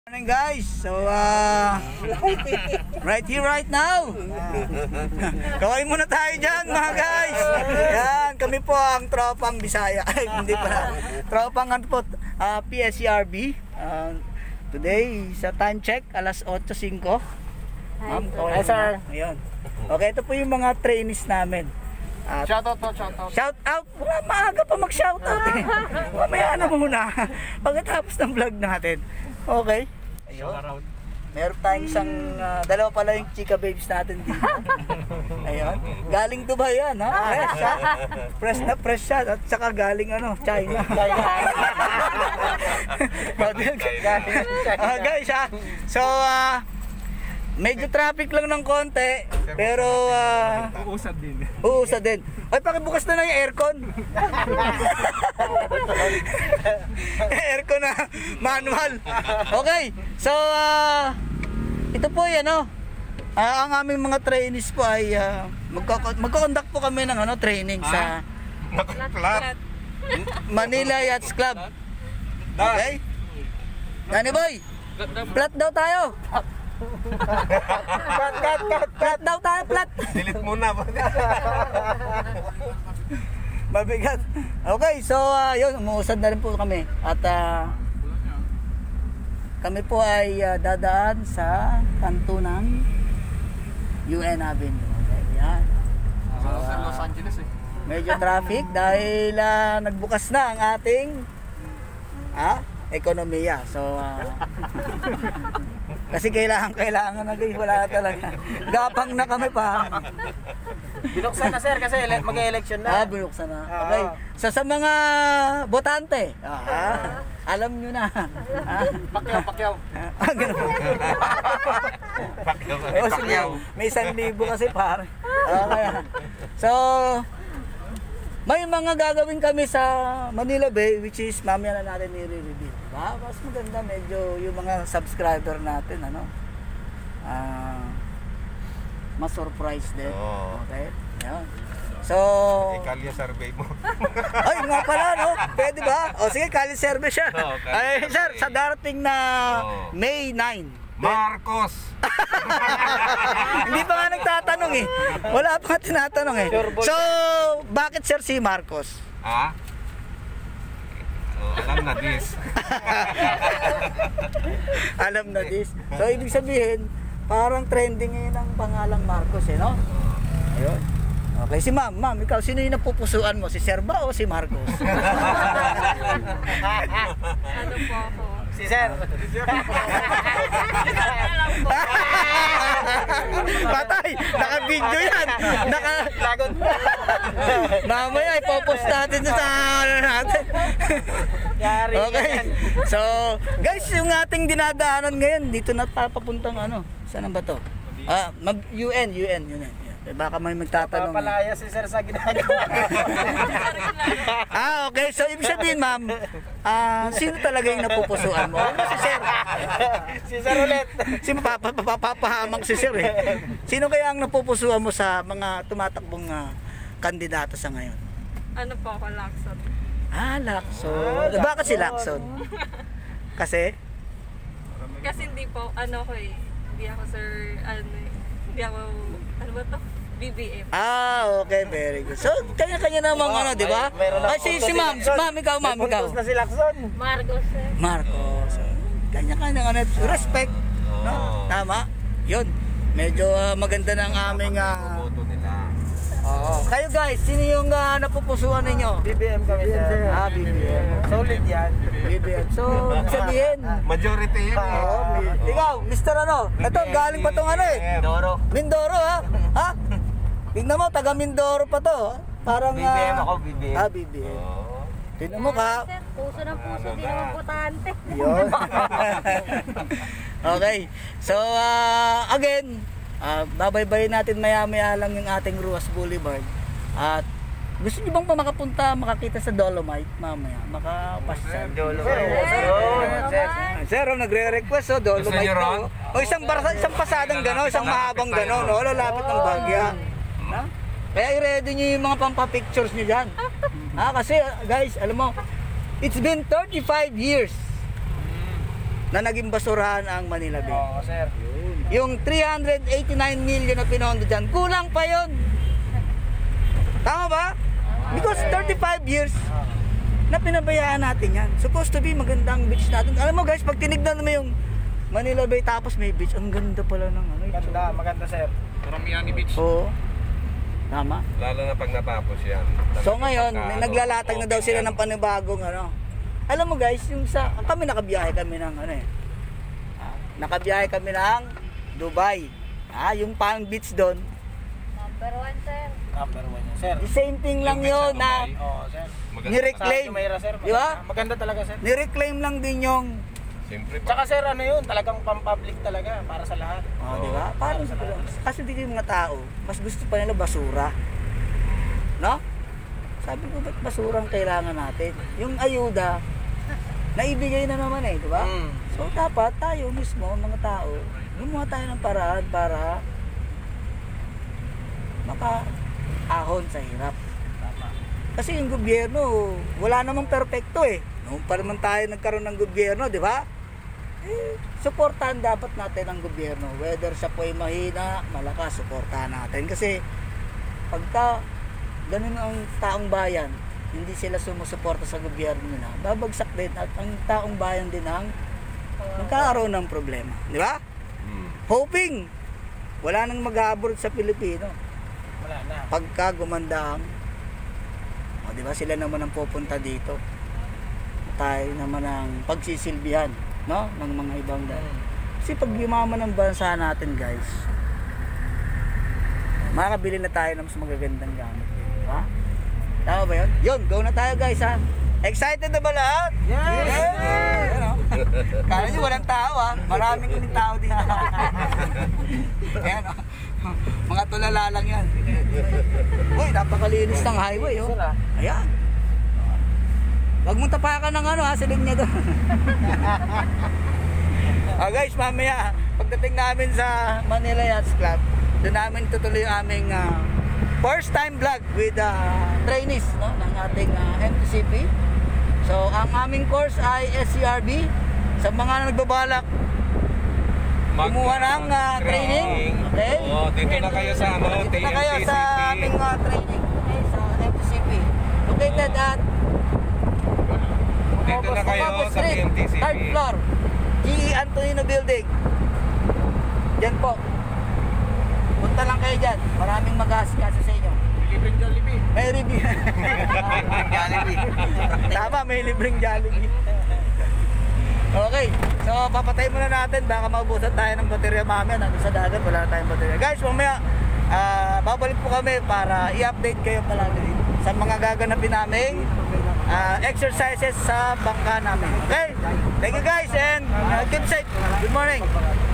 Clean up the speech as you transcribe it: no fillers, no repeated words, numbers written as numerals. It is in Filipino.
Morning guys, so right here right now. Kaway muna tayo dyan mga guys. Yan, kami po ang tropang Bisaya. Hindi pa, tropang ano po, PSCRB. Today sa time check, alas 8:05. Ma'am, Hi sir. Ayun. Okay, ito po yung mga trainees namin. Shout out po, shout out. Shout out! Wala, maaga pa mag shout out eh. Mamaya na muna pagkatapos ng vlog natin. Okay. Ayun. Meron tayong isang dalawa pala yung chika babes natin dito. Ayun. Galing Dubai yan, ha? Fresh, ha? Fresh na fresh siya. At saka galing China. Guys, ha? So, medyo traffic lang ng konti, pero Uusad din. uusad din. Ay, pakibukas na lang yung aircon. Aircon na manual. Okay. So, ito po yan, ang aming mga trainees po ay magko-conduct po kami ng training sa Manila Yachts Club. Okay? Danny Boy, flat daw tayo. Flat daw tayo, flat. Delete muna. Mabigat. Okay, so yun, umuusad na rin po kami. At kami po ay dadaan sa kanto ng UN Avenue. Okay, yan. So, Los Angeles eh. medyo traffic dahil nagbukas na ang ating ekonomiya. So, kasi kailangan na guys, wala talaga. Gapang na kami pa. Binuksan na sir kasi mag-election na. Binuksan na. Okay. So, sa mga botante, alam nyo na. Pakyaw. Ganun. Pakyaw. May 1,000 kasi pare. Okay. So, may mga gagawin kami sa Manila Bay which is mamaya na natin i-review. Mas maganda medyo yung mga subscriber natin mas surprise din. Okay? Yan. So, Kalya survey mo. ay nga pala pwede ba? Sige, kali survey siya. Ay sir, sa darating na May 9. Marcos. Hindi pa nga nagtatanong eh. Wala pa nga tinatanong eh. So, bakit sir si Marcos? Alam na this. Alam na this. So, ibig sabihin, parang trending ngayon ang pangalang Marcos no? Ayun. Okay, si ma'am, ikaw, sino yung napupusuan mo? Si Sir ba o si Marcos? Ano po ako? Si sir. Patay! Naka-video yan! Lagon. Mamaya, ipopost natin sa natin. Okay. So, guys, yung ating dinadaanan ngayon, dito na papuntang saan ba to? UN. Baka may magtatanong. Papalaya si sir sa ginagawa. Okay. So, ibig sabihin, ma'am, sino talaga yung napupusuan mo? Si sir. Si sir ulit. Sino papahamang si sir eh? Sino kaya ang napupusuan mo sa mga tumatakbong kandidato sa ngayon? Ano po ako, Lacson? Lacson. Bakit si Lacson? Kasi? Kasi hindi po, hindi ako sir, hindi ako, ano ba to? BBM. Okay, very good. So, kanya-kanya namang di ba? Ay, si ma'am, ikaw. Na si Lacson. Marcos sir. Marcos. Kanya-kanya respect. No? Tama? Yun. Medyo maganda ng aming Boto nila. Kayo guys, sino yung napupusuan ninyo? BBM kami sir. BBM. Solid yan. BBM. So, sabihin. Majority yan eh. Ikaw, Mr. Ito, galing pa tong Doro. Mindoro ha? Tingnan mo, taga Mindoro pa to. Parang BBM ako, BBM. BBM. Tingnan mo ka. Sir, puso ng puso, di naman botante. Yun. Okay. So, again, babaybayin natin maya-maya lang yung ating Ruas Boulevard. At gusto niyo bang pa makakita sa Dolomite mamaya? Makapasyal. Sir, nagre-request Dolomite daw. Isang pasadang gano'n, isang mahabang gano'n, lalapit ng Bagya. Kaya i-ready niyo yung mga pampapictures niyo dyan. Kasi guys, alam mo, it's been 35 years na naging basurahan ang Manila Bay. Oo, sir. Yung 389 million na pinondo dyan, kulang pa yon. Tama ba? Because 35 years na pinabayaan natin yan. Supposed to be magandang beach natin. Alam mo guys, pag tinignan mo yung Manila Bay tapos may beach, ang ganda pala ng ano. Maganda, maganda, sir. Paramiani Beach. Oo. Tama. Lalo na pag natapos yan. So ngayon, naglalatag na daw sila ng panibagong ano. Alam mo guys, yung sa kami nakabiyahe kami ng ano eh. Nakabiyahe kami ng Dubai. Yung Palm Beach doon. Number 1, sir. Number 1 yan, sir. The same thing lang beach yun sa na Dubai. Oo, sir. ni-reclaim. Sa Jumeirah, sir. Di ba? Maganda talaga, sir. Ni-reclaim lang din yung Siyempre Tsaka, sir, ano yun? Talagang pang-public talaga para sa lahat. di ba? Parang kasi di yung mga tao, mas gusto pa nila basura. No? Sabi ko, ba't basura ang kailangan natin? Yung ayuda, naibigay na naman eh, di ba? So dapat tayo mismo, mga tao, gumawa tayo ng paraan para maka-ahon sa hirap. Kasi yung gobyerno, wala namang perpekto eh. Noong pa naman tayo nagkaroon ng gobyerno, di ba? Suportahan dapat natin ang gobyerno. Whether siya po ay mahina, malakas, suportahan natin. Kasi pagka ganun ang taong bayan, hindi sila sumusuporta sa gobyerno nila, babagsak din at ang taong bayan din ang magkakaroon ng problema. Di ba? Hoping wala nang mag-abroad sa Pilipino. Wala na. Pagka gumanda ang di ba sila naman ang pupunta dito. Tayo naman ang pagsisilbihan, no, ng mga ibang dahil. Kasi pag yumaman ang bansa natin, guys, makakabili na tayo ng mas magagandang gamit. Ha? Tama ba yun? Yun, go na tayo guys ha. Excited na ba lahat? Yes! Yes! Ano? Kala nyo walang tao ha. Maraming ulit tao dito. Ayan o. Mga tulala lang yan. Uy, napakalinis ng highway oh. Ayan. Huwag mong tapakan ng ano ha, siling niya doon. Guys, mamaya, pagdating namin sa Manila Yachts Club, doon namin tutuloy yung aming first time vlog with trainees, no, ng ating MTCP. So, ang aming course ay SCRB. Sa mga nagbabalak kumuha ng training. Okay? Oo, dito na kayo sa ano, Dito na kayo sa aming training sa MTCP. Located at Dito na kayo sa MTCP. 3rd floor, GE Antonino Building. Yan po. Punta lang kayo dyan. Maraming mag-aasikaso sa inyo. Libreng Jollibee. May review. Jollibee. Tama, may libreng Jollibee. Okay, so papatay muna natin. Baka maubusan tayo ng baterya mamaya. Nandun sa dagat, wala na tayong baterya. Guys, mamaya babalik po kami para i-update kayo palagi sa mga gaganapin naming exercises sa bangka namin. Okay, thank you guys and keep safe. Good morning.